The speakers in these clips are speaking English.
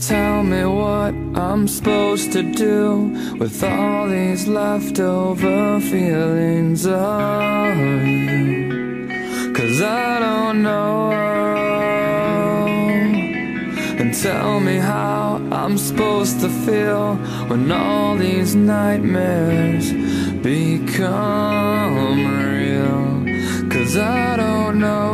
Tell me what I'm supposed to do with all these leftover feelings of you, 'cause I don't know. And tell me how I'm supposed to feel when all these nightmares become real, 'cause I don't know.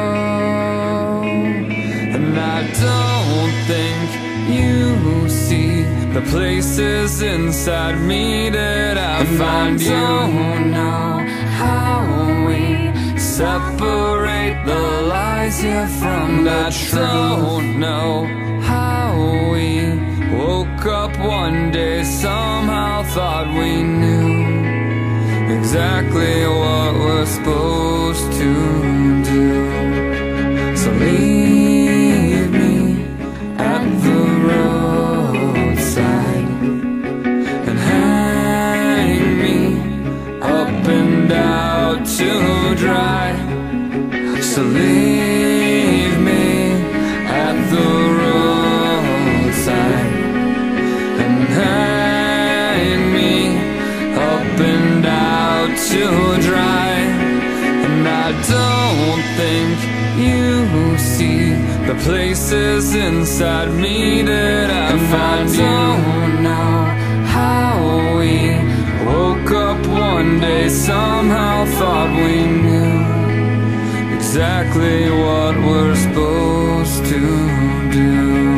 And I don't think you see the places inside me that I find you. I don't know how we separate the lies here from the truth. I don't know how we woke up one day, somehow thought we knew exactly what we're supposed to do. So leave me at the roadside and hang me up and out to dry. So leave me at the roadside and hang me up and out to dry. And I don't think you see the places inside me that I find you. I don't know how we woke up one day, somehow thought we knew exactly what we're supposed to do.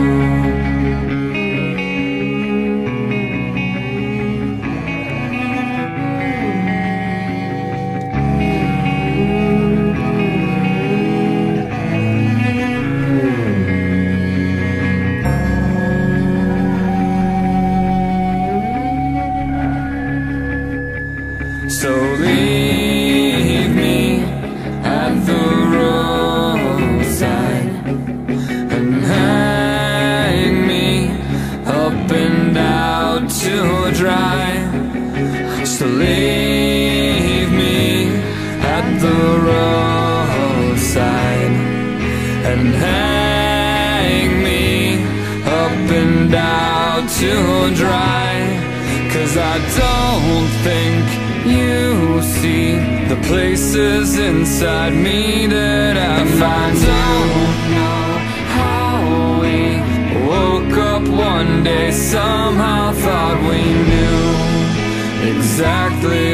So leave me at the roadside and hang me up and out to dry. So leave me at the roadside and hang me up and out to dry. 'Cause I don't think you see the places inside me that I find. I don't know how we woke up one day, somehow thought we knew exactly